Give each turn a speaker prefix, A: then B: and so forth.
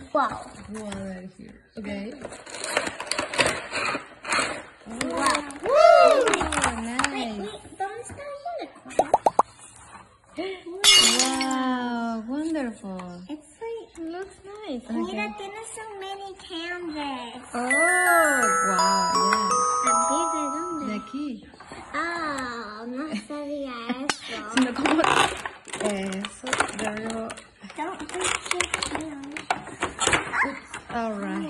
A: Wow.
B: Water here. Okay.
A: Wow.
B: Woo! Nice.
A: Wait, ¿dónde está el unicorn?
B: Wow, wonderful.
A: It's like,
B: Looks nice.
A: mira,
B: Okay.
A: tiene so many canvas.
B: Oh, wow,
A: A ver, ¿de
B: yeah.
A: dónde?
B: De aquí.
A: Oh, no sabía eso.
B: Sino como eso, luego.
A: Don't be too cute.
B: All right.